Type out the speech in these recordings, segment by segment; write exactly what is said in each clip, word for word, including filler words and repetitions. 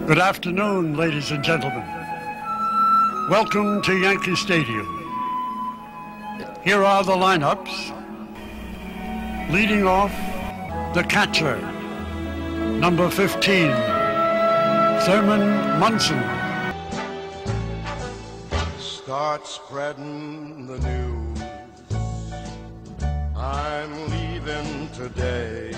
Good afternoon, ladies and gentlemen. Welcome to Yankee Stadium. Here are the lineups. Leading off, the catcher, number fifteen, Thurman Munson. Start spreading the news. I'm leaving today.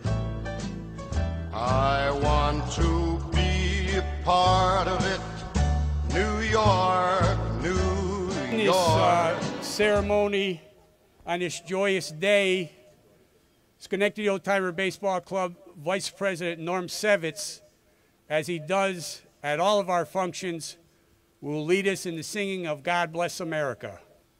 I want to be a part of it. New York, New This York. uh, ceremony on this joyous day, Schenectady Old Timer Baseball Club Vice President Norm Sevitz, as he does at all of our functions, will lead us in the singing of God Bless America.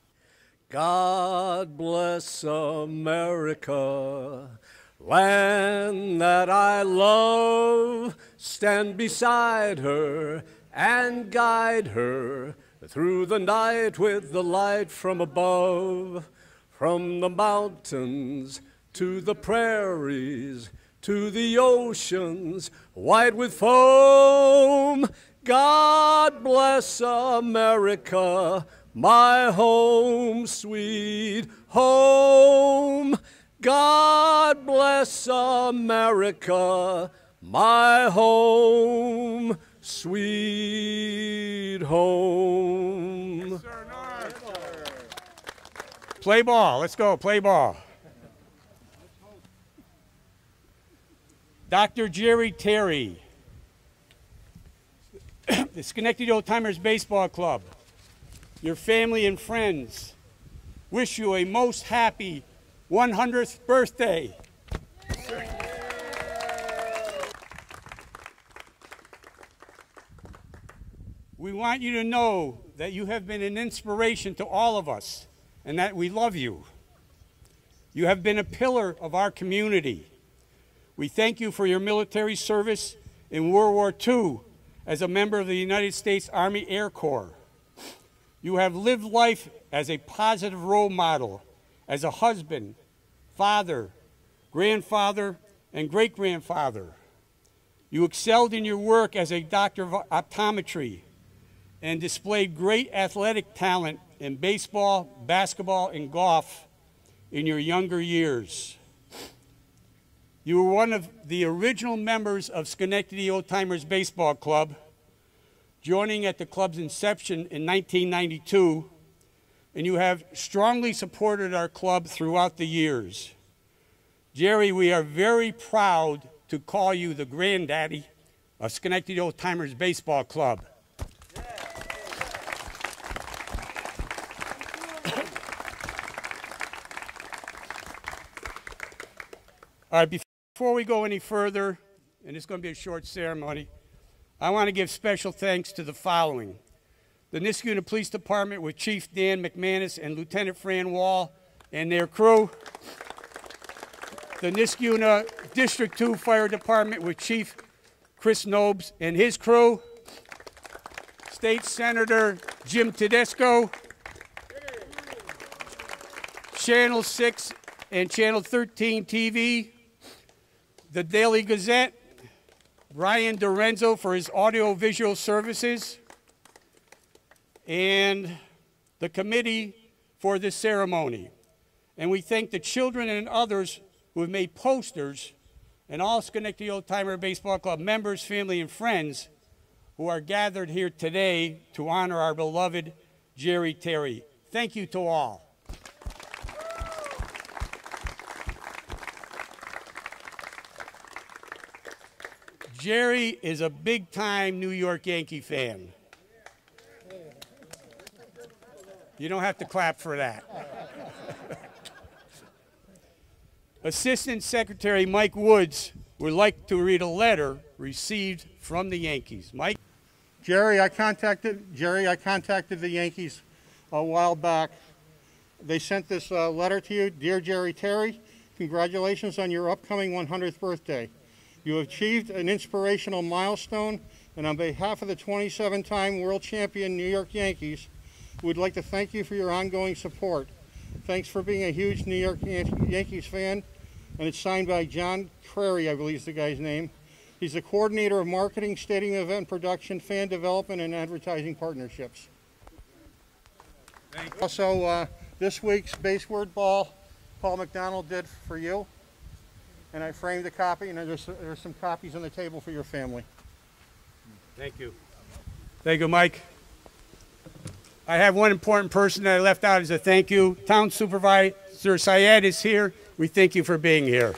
God bless America, land that I love. Stand beside her and guide her through the night with the light from above. From the mountains to the prairies, to the oceans white with foam. God bless America, my home, sweet home. God bless America, my home, sweet home. Yes, sir, Norm. Play ball. Let's go. Play ball. Doctor Jerry Terry, the Schenectady Old Timers Baseball Club, your family and friends wish you a most happy one hundredth birthday. We want you to know that you have been an inspiration to all of us and that we love you. You have been a pillar of our community. We thank you for your military service in World War Two as a member of the United States Army Air Corps. You have lived life as a positive role model, as a husband, father, grandfather, and great-grandfather. You excelled in your work as a doctor of optometry and displayed great athletic talent in baseball, basketball, and golf in your younger years. You were one of the original members of Schenectady Old Timers Baseball Club, joining at the club's inception in nineteen ninety-two, and you have strongly supported our club throughout the years. Jerry, we are very proud to call you the granddaddy of Schenectady Old Timers Baseball Club. All right, before we go any further, and it's going to be a short ceremony, I want to give special thanks to the following. The Niskayuna Police Department with Chief Dan McManus and Lieutenant Fran Wall and their crew. The Niskayuna District two Fire Department with Chief Chris Nobes and his crew. State Senator Jim Tedesco. Channel six and Channel thirteen T V. The Daily Gazette, Brian Dorenzo for his audio-visual services, and the committee for this ceremony. And we thank the children and others who have made posters, and all Schenectady Old Timer Baseball Club members, family, and friends who are gathered here today to honor our beloved Jerry Terry. Thank you to all. Jerry is a big-time New York Yankee fan. You don't have to clap for that. Assistant Secretary Mike Woods would like to read a letter received from the Yankees. Mike? Jerry, I contacted Jerry. I contacted the Yankees a while back. They sent this uh, letter to you. Dear Jerry Terry, congratulations on your upcoming one hundredth birthday. You have achieved an inspirational milestone, and on behalf of the twenty-seven time world champion New York Yankees, we would like to thank you for your ongoing support. Thanks for being a huge New York Yan- Yankees fan, and it's signed by John Crary, I believe is the guy's name. He's the coordinator of marketing, stadium event production, fan development, and advertising partnerships. Thank you. Also, uh, this week's base word ball, Paul McDonald did for you. And I framed a copy, and there's, there's some copies on the table for your family. Thank you. Thank you, Mike. I have one important person that I left out as a thank you. Town Supervisor Syed is here. We thank you for being here.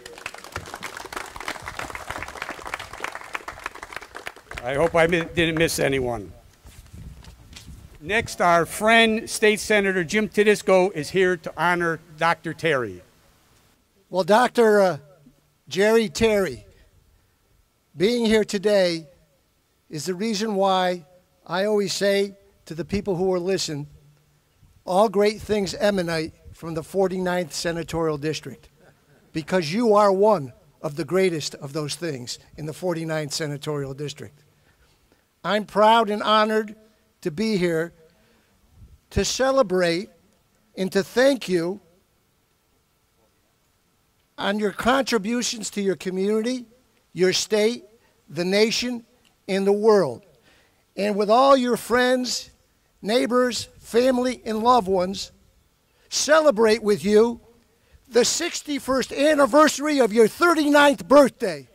I hope I mi- didn't miss anyone. Next, our friend, State Senator Jim Tedisco is here to honor Doctor Terry. Well, Doctor Uh, Jerry Terry, being here today is the reason why I always say to the people who will listen, all great things emanate from the forty-ninth Senatorial District, because you are one of the greatest of those things in the forty-ninth Senatorial District. I'm proud and honored to be here to celebrate and to thank you on your contributions to your community, your state, the nation, and the world. And with all your friends, neighbors, family, and loved ones, celebrate with you the sixty-first anniversary of your thirty-ninth birthday.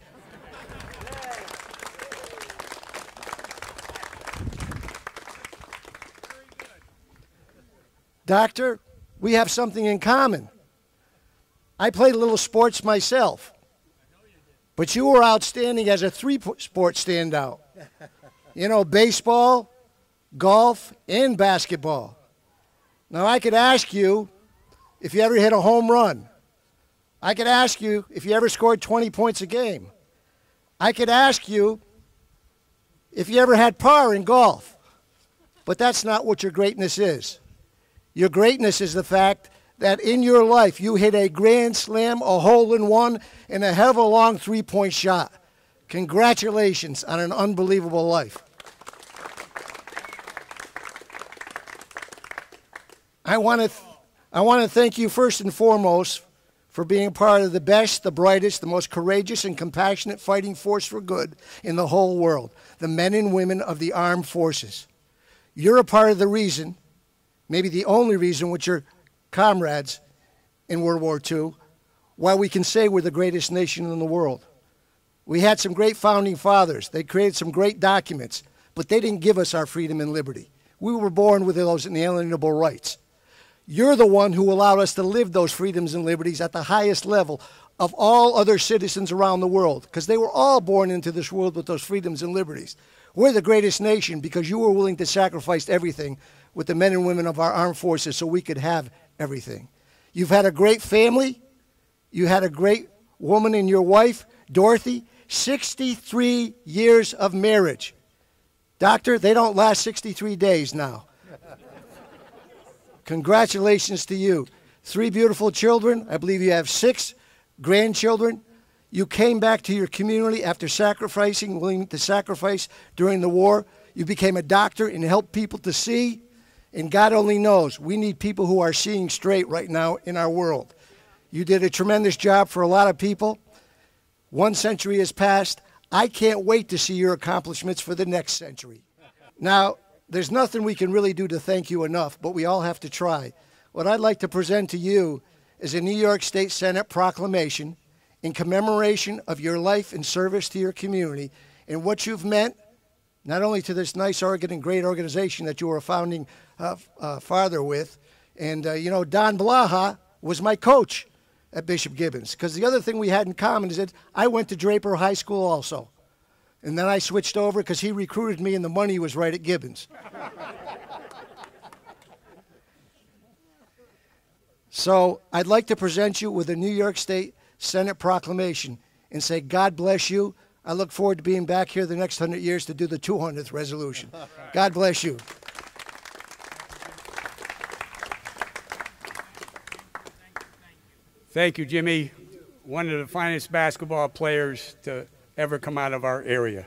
Doctor, we have something in common. I played a little sports myself, but you were outstanding as a three-sport standout. You know, baseball, golf, and basketball. Now, I could ask you if you ever hit a home run. I could ask you if you ever scored twenty points a game. I could ask you if you ever had par in golf. But that's not what your greatness is. Your greatness is the fact that in your life you hit a grand slam, a hole-in-one, and a hell of a long three-point shot. Congratulations on an unbelievable life. I want to, I want to thank you first and foremost for being part of the best, the brightest, the most courageous and compassionate fighting force for good in the whole world, the men and women of the armed forces. You're a part of the reason, maybe the only reason, with your comrades in World War Two, why we can say we're the greatest nation in the world. We had some great founding fathers. They created some great documents, but they didn't give us our freedom and liberty. We were born with those inalienable rights. You're the one who allowed us to live those freedoms and liberties at the highest level of all other citizens around the world, because they were all born into this world with those freedoms and liberties. We're the greatest nation because you were willing to sacrifice everything with the men and women of our armed forces so we could have everything. You've had a great family. You had a great woman in your wife, Dorothy, sixty-three years of marriage. Doctor, they don't last sixty-three days now. Congratulations to you. Three beautiful children. I believe you have six grandchildren. You came back to your community after sacrificing, willing to sacrifice during the war. You became a doctor and helped people to see. And God only knows, we need people who are seeing straight right now in our world. You did a tremendous job for a lot of people. One century has passed. I can't wait to see your accomplishments for the next century. Now, there's nothing we can really do to thank you enough, but we all have to try. What I'd like to present to you is a New York State Senate proclamation in commemoration of your life and service to your community and what you've meant, not only to this nice organ and great organization that you were a founding uh, uh, father with. And, uh, you know, Don Blaha was my coach at Bishop Gibbons, because the other thing we had in common is that I went to Draper High School also. And then I switched over because he recruited me and the money was right at Gibbons. So I'd like to present you with a New York State Senate proclamation and say, God bless you. I look forward to being back here the next hundred years to do the two hundredth resolution. God bless you. Thank you, Jimmy. One of the finest basketball players to ever come out of our area.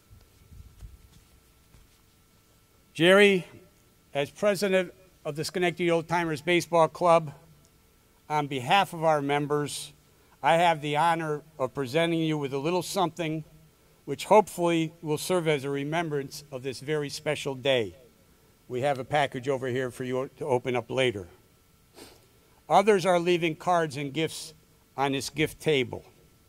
Jerry, as president of the Schenectady Old Timers Baseball Club, on behalf of our members, I have the honor of presenting you with a little something which hopefully will serve as a remembrance of this very special day. We have a package over here for you to open up later. Others are leaving cards and gifts on this gift table.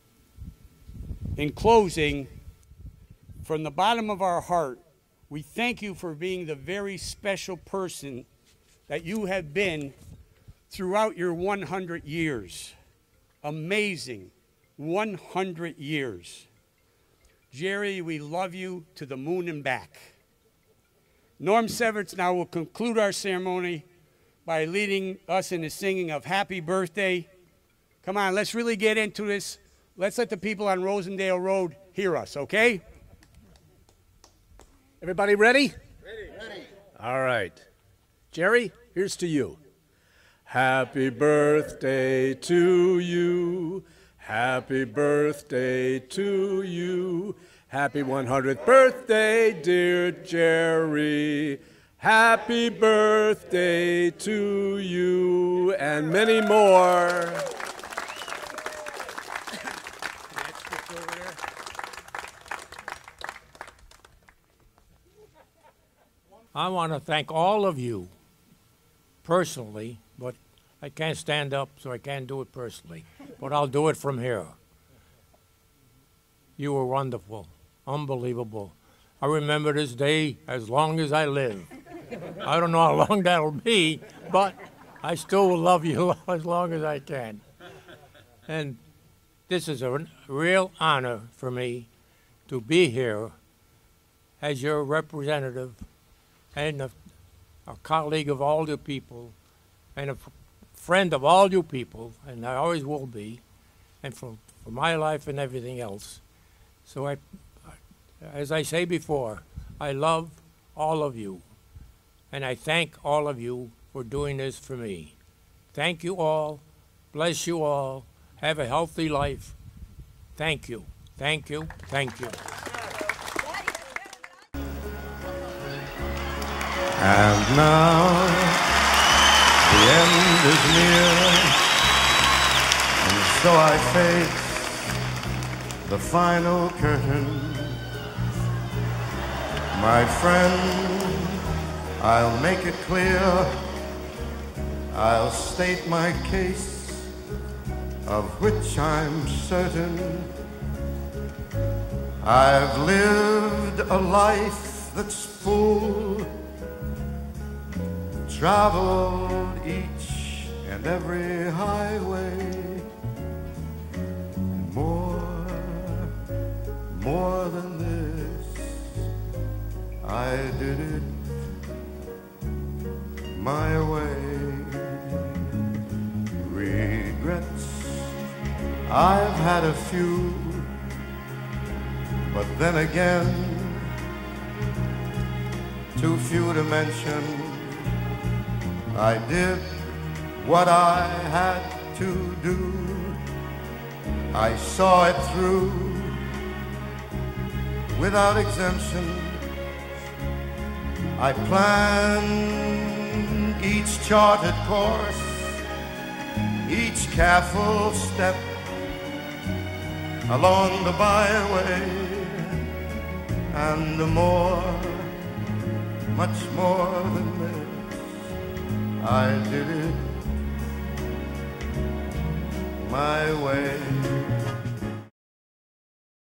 In closing, from the bottom of our heart, we thank you for being the very special person that you have been throughout your one hundred years. Amazing one hundred years. Jerry, we love you to the moon and back. Norm Severance now will conclude our ceremony by leading us in the singing of Happy Birthday. Come on, let's really get into this. Let's let the people on Rosendale Road hear us, okay? Everybody ready? Ready. Ready. All right. Jerry, here's to you. Happy birthday to you. Happy birthday to you. Happy one hundredth birthday, dear Jerry. Happy birthday to you, and many more. I want to thank all of you personally, but I can't stand up, so I can't do it personally. But I'll do it from here. You were wonderful, unbelievable. I remember this day as long as I live. I don't know how long that'll be, but I still will love you as long as I can. And this is a real honor for me to be here as your representative and a, a colleague of all you people, and a f friend of all you people, and I always will be, and for, for my life and everything else. So I, as I say before, I love all of you, and I thank all of you for doing this for me. Thank you all. Bless you all. Have a healthy life. Thank you. Thank you. Thank you. And now the end is near, and so I face the final curtain. My friend, I'll make it clear, I'll state my case, of which I'm certain. I've lived a life that's full, traveled each and every highway, and more, more than this, I did it my way. Regrets, I've had a few, but then again, too few to mention. I did what I had to do. I saw it through without exemption. I planned each charted course, each careful step along the byway, and more, much more than this, I did it my way.